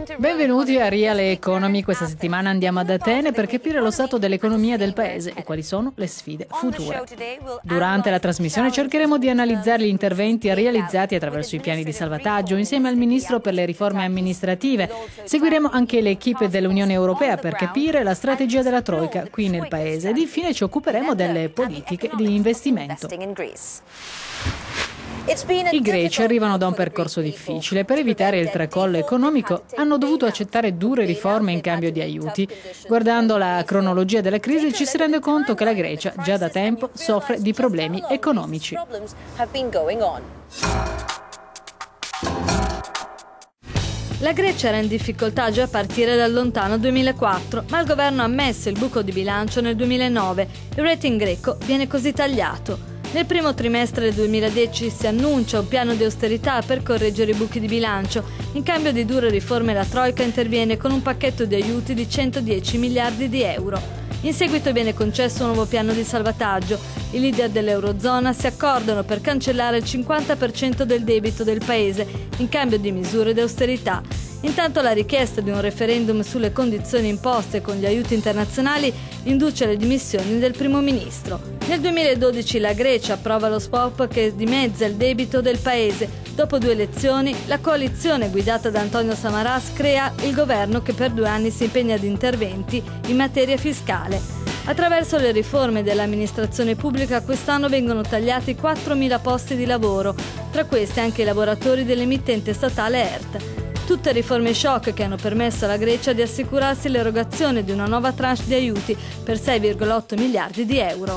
Benvenuti a Real Economy. Questa settimana andiamo ad Atene per capire lo stato dell'economia del paese e quali sono le sfide future. Durante la trasmissione cercheremo di analizzare gli interventi realizzati attraverso i piani di salvataggio insieme al Ministro per le riforme amministrative. Seguiremo anche l'equipe dell'Unione Europea per capire la strategia della Troika qui nel paese ed infine ci occuperemo delle politiche di investimento. I greci arrivano da un percorso difficile. Per evitare il tracollo economico hanno dovuto accettare dure riforme in cambio di aiuti. Guardando la cronologia della crisi ci si rende conto che la Grecia già da tempo soffre di problemi economici. La Grecia era in difficoltà già a partire dal lontano 2004, ma il governo ha ammesso il buco di bilancio nel 2009. Il rating greco viene così tagliato. Nel primo trimestre del 2010 si annuncia un piano di austerità per correggere i buchi di bilancio. In cambio di dure riforme la Troika interviene con un pacchetto di aiuti di 110 miliardi di euro. In seguito viene concesso un nuovo piano di salvataggio. I leader dell'Eurozona si accordano per cancellare il 50% del debito del paese in cambio di misure di austerità. Intanto la richiesta di un referendum sulle condizioni imposte con gli aiuti internazionali induce alle dimissioni del primo ministro. Nel 2012 la Grecia approva lo swap che dimezza il debito del paese. Dopo 2 elezioni, la coalizione guidata da Antonio Samaras crea il governo che per 2 anni si impegna ad interventi in materia fiscale. Attraverso le riforme dell'amministrazione pubblica quest'anno vengono tagliati 4.000 posti di lavoro, tra questi anche i lavoratori dell'emittente statale ERT. Tutte riforme shock che hanno permesso alla Grecia di assicurarsi l'erogazione di una nuova tranche di aiuti per 6,8 miliardi di euro.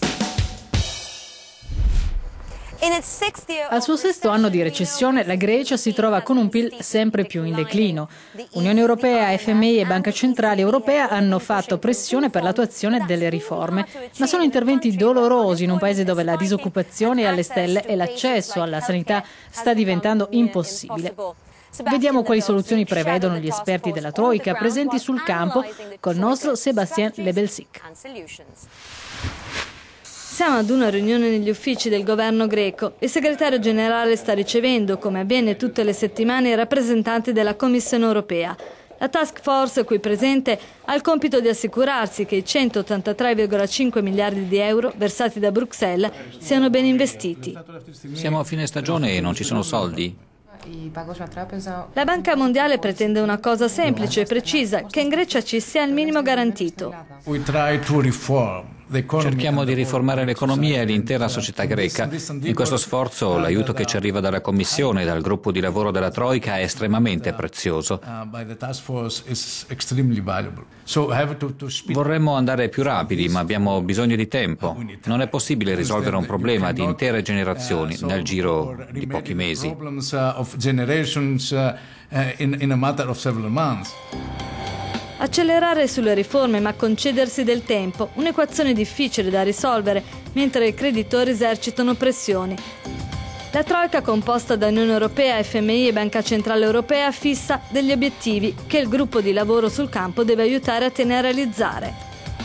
Al suo 6º anno di recessione, la Grecia si trova con un PIL sempre più in declino. Unione Europea, FMI e Banca Centrale Europea hanno fatto pressione per l'attuazione delle riforme, ma sono interventi dolorosi in un paese dove la disoccupazione è alle stelle e l'accesso alla sanità sta diventando impossibile. Vediamo quali soluzioni prevedono gli esperti della Troika presenti sul campo col nostro Sébastien Lebelsic. Siamo ad una riunione negli uffici del governo greco. Il segretario generale sta ricevendo, come avviene tutte le settimane, i rappresentanti della Commissione europea. La task force qui presente ha il compito di assicurarsi che i 183,5 miliardi di euro versati da Bruxelles siano ben investiti. Siamo a fine stagione e non ci sono soldi. La Banca Mondiale pretende una cosa semplice e precisa, che in Grecia ci sia il minimo garantito. Cerchiamo di riformare l'economia e l'intera società greca. In questo sforzo l'aiuto che ci arriva dalla Commissione e dal gruppo di lavoro della Troika è estremamente prezioso. Vorremmo andare più rapidi, ma abbiamo bisogno di tempo. Non è possibile risolvere un problema di intere generazioni nel giro di pochi mesi. Accelerare sulle riforme ma concedersi del tempo, un'equazione difficile da risolvere, mentre i creditori esercitano pressioni. La Troika, composta da Unione Europea, FMI e Banca Centrale Europea, fissa degli obiettivi che il gruppo di lavoro sul campo deve aiutare a realizzare.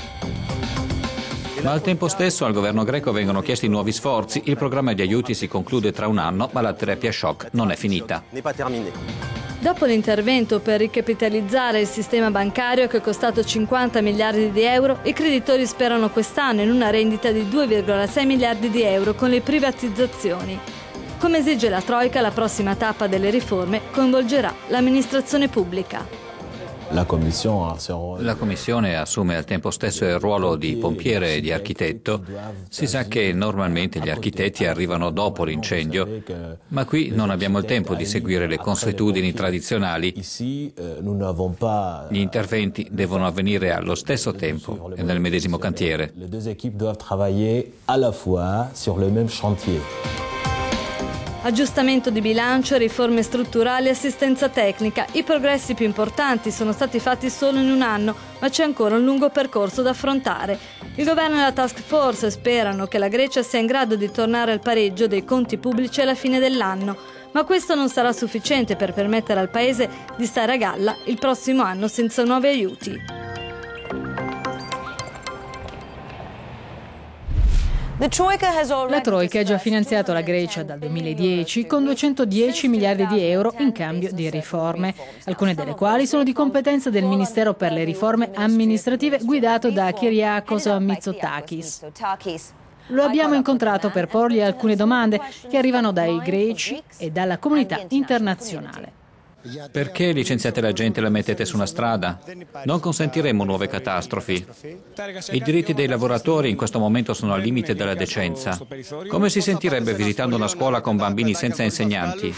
Ma al tempo stesso al governo greco vengono chiesti nuovi sforzi. Il programma di aiuti si conclude tra 1 anno, ma la terapia shock non è finita. Dopo l'intervento per ricapitalizzare il sistema bancario che è costato 50 miliardi di euro, i creditori sperano quest'anno in una rendita di 2,6 miliardi di euro con le privatizzazioni. Come esige la Troika, la prossima tappa delle riforme coinvolgerà l'amministrazione pubblica. La Commissione assume al tempo stesso il ruolo di pompiere e di architetto. Si sa che normalmente gli architetti arrivano dopo l'incendio, ma qui non abbiamo il tempo di seguire le consuetudini tradizionali. Gli interventi devono avvenire allo stesso tempo e nel medesimo cantiere. Le deux équipes doivent travailler à la fois sur le même chantier. Aggiustamento di bilancio, riforme strutturali e assistenza tecnica. I progressi più importanti sono stati fatti solo in 1 anno, ma c'è ancora un lungo percorso da affrontare. Il governo e la task force sperano che la Grecia sia in grado di tornare al pareggio dei conti pubblici alla fine dell'anno, ma questo non sarà sufficiente per permettere al paese di stare a galla il prossimo anno senza nuovi aiuti. La Troika ha già finanziato la Grecia dal 2010 con 210 miliardi di euro in cambio di riforme, alcune delle quali sono di competenza del Ministero per le riforme amministrative guidato da Kyriakos Mitsotakis. Lo abbiamo incontrato per porgli alcune domande che arrivano dai greci e dalla comunità internazionale. Perché licenziate la gente e la mettete su una strada? Non consentiremo nuove catastrofi. I diritti dei lavoratori in questo momento sono al limite della decenza. Come si sentirebbe visitando una scuola con bambini senza insegnanti?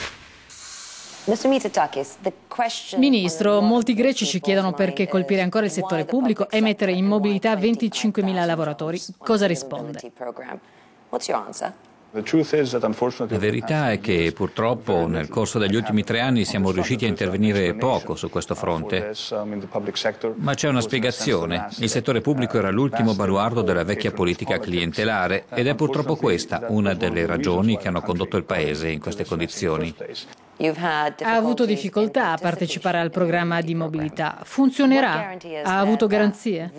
Ministro, molti greci ci chiedono perché colpire ancora il settore pubblico e mettere in mobilità 25.000 lavoratori. Cosa risponde? La verità è che purtroppo nel corso degli ultimi 3 anni siamo riusciti a intervenire poco su questo fronte. Ma c'è una spiegazione. Il settore pubblico era l'ultimo baluardo della vecchia politica clientelare ed è purtroppo questa una delle ragioni che hanno condotto il Paese in queste condizioni. Ha avuto difficoltà a partecipare al programma di mobilità. Funzionerà? Ha avuto garanzie?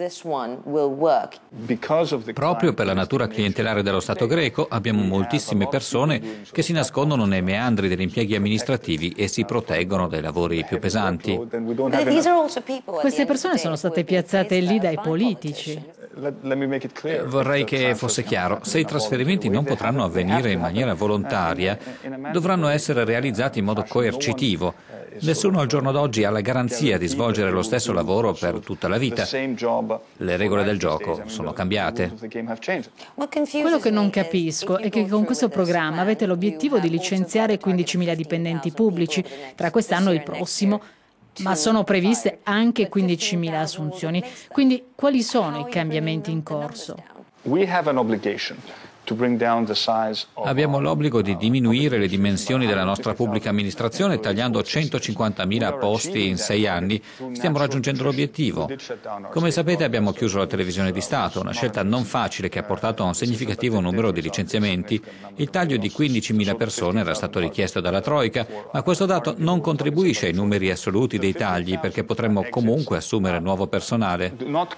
Proprio per la natura clientelare dello Stato greco abbiamo moltissime persone che si nascondono nei meandri degli impieghi amministrativi e si proteggono dai lavori più pesanti. Queste persone sono state piazzate lì dai politici. Vorrei che fosse chiaro, se i trasferimenti non potranno avvenire in maniera volontaria, dovranno essere realizzati in modo coercitivo. Nessuno al giorno d'oggi ha la garanzia di svolgere lo stesso lavoro per tutta la vita. Le regole del gioco sono cambiate. Quello che non capisco è che con questo programma avete l'obiettivo di licenziare 15.000 dipendenti pubblici tra quest'anno e il prossimo, ma sono previste anche 15.000 assunzioni. Quindi quali sono i cambiamenti in corso? Abbiamo l'obbligo di diminuire le dimensioni della nostra pubblica amministrazione tagliando 150.000 posti in 6 anni. Stiamo raggiungendo l'obiettivo. Come sapete abbiamo chiuso la televisione di Stato, una scelta non facile che ha portato a un significativo numero di licenziamenti. Il taglio di 15.000 persone era stato richiesto dalla Troika, ma questo dato non contribuisce ai numeri assoluti dei tagli perché potremmo comunque assumere nuovo personale.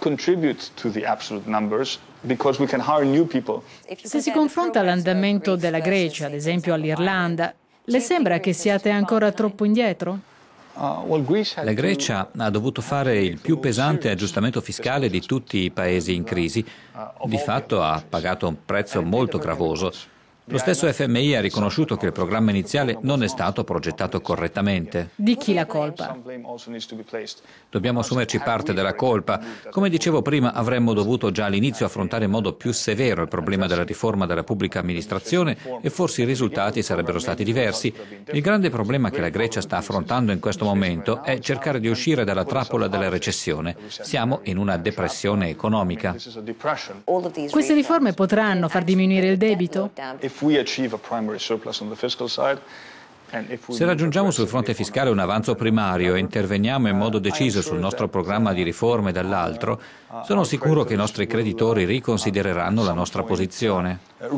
Se si confronta l'andamento della Grecia, ad esempio all'Irlanda, le sembra che siate ancora troppo indietro? La Grecia ha dovuto fare il più pesante aggiustamento fiscale di tutti i paesi in crisi. Di fatto ha pagato un prezzo molto gravoso. Lo stesso FMI ha riconosciuto che il programma iniziale non è stato progettato correttamente. Di chi la colpa? Dobbiamo assumerci parte della colpa. Come dicevo prima, avremmo dovuto già all'inizio affrontare in modo più severo il problema della riforma della pubblica amministrazione e forse i risultati sarebbero stati diversi. Il grande problema che la Grecia sta affrontando in questo momento è cercare di uscire dalla trappola della recessione. Siamo in una depressione economica. Queste riforme potranno far diminuire il debito? Se raggiungiamo sul fronte fiscale un avanzo primario e interveniamo in modo deciso sul nostro programma di riforme dall'altro, sono sicuro che i nostri creditori riconsidereranno la nostra posizione.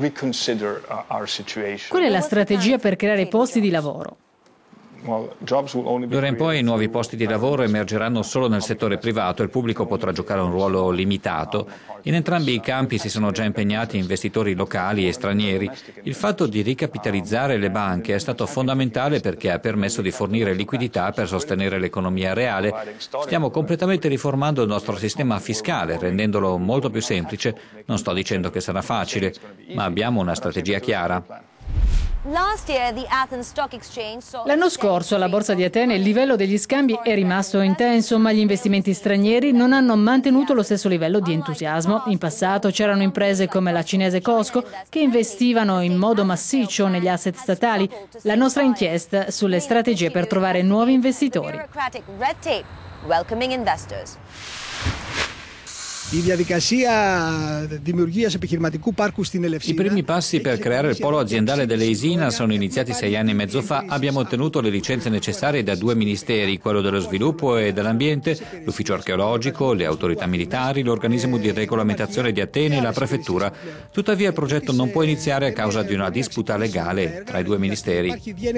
Qual è la strategia per creare posti di lavoro? D'ora in poi i nuovi posti di lavoro emergeranno solo nel settore privato e il pubblico potrà giocare un ruolo limitato. In entrambi i campi si sono già impegnati investitori locali e stranieri. Il fatto di ricapitalizzare le banche è stato fondamentale perché ha permesso di fornire liquidità per sostenere l'economia reale. Stiamo completamente riformando il nostro sistema fiscale, rendendolo molto più semplice. Non sto dicendo che sarà facile, ma abbiamo una strategia chiara. L'anno scorso alla Borsa di Atene il livello degli scambi è rimasto intenso, ma gli investimenti stranieri non hanno mantenuto lo stesso livello di entusiasmo. In passato c'erano imprese come la cinese Costco che investivano in modo massiccio negli asset statali. La nostra inchiesta sulle strategie per trovare nuovi investitori. I primi passi per creare il polo aziendale dell'Eisina sono iniziati 6 anni e mezzo fa. Abbiamo ottenuto le licenze necessarie da 2 ministeri, quello dello sviluppo e dell'ambiente, l'ufficio archeologico, le autorità militari, l'organismo di regolamentazione di Atene e la prefettura. Tuttavia il progetto non può iniziare a causa di una disputa legale tra i 2 ministeri.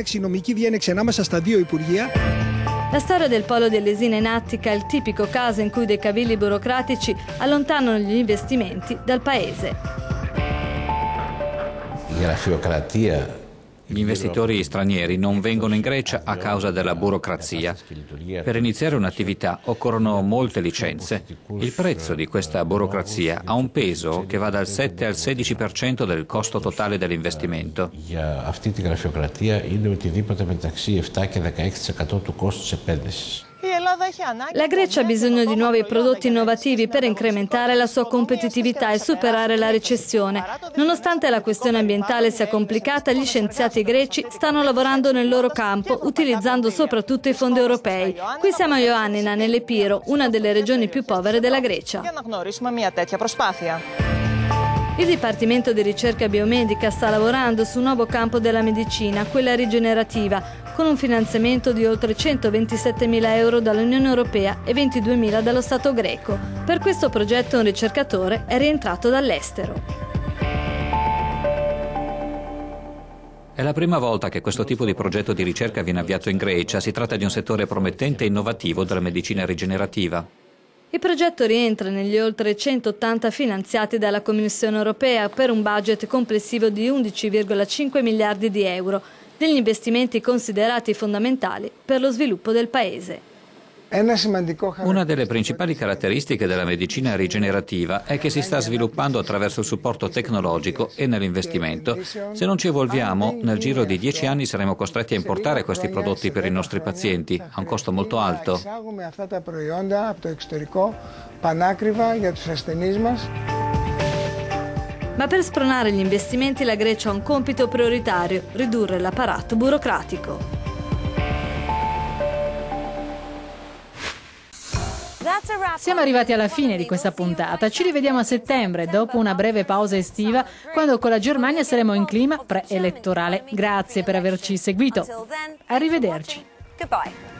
La storia del polo dell'Eisina in Attica è il tipico caso in cui dei cavilli burocratici allontanano gli investimenti dal paese. Gli investitori stranieri non vengono in Grecia a causa della burocrazia. Per iniziare un'attività occorrono molte licenze. Il prezzo di questa burocrazia ha un peso che va dal 7 al 16% del costo totale dell'investimento. La Grecia ha bisogno di nuovi prodotti innovativi per incrementare la sua competitività e superare la recessione. Nonostante la questione ambientale sia complicata, gli scienziati greci stanno lavorando nel loro campo, utilizzando soprattutto i fondi europei. Qui siamo a Ioannina, nell'Epiro, una delle regioni più povere della Grecia. Il Dipartimento di Ricerca Biomedica sta lavorando su un nuovo campo della medicina, quella rigenerativa, con un finanziamento di oltre 127.000 euro dall'Unione Europea e 22.000 dallo Stato greco. Per questo progetto un ricercatore è rientrato dall'estero. È la prima volta che questo tipo di progetto di ricerca viene avviato in Grecia. Si tratta di un settore promettente e innovativo della medicina rigenerativa. Il progetto rientra negli oltre 180 finanziati dalla Commissione Europea per un budget complessivo di 11,5 miliardi di euro, degli investimenti considerati fondamentali per lo sviluppo del Paese. Una delle principali caratteristiche della medicina rigenerativa è che si sta sviluppando attraverso il supporto tecnologico e nell'investimento. Se non ci evolviamo, nel giro di 10 anni saremo costretti a importare questi prodotti per i nostri pazienti a un costo molto alto. Ma per spronare gli investimenti la Grecia ha un compito prioritario: ridurre l'apparato burocratico. Siamo arrivati alla fine di questa puntata. Ci rivediamo a settembre, dopo una breve pausa estiva, quando con la Germania saremo in clima preelettorale. Grazie per averci seguito. Arrivederci.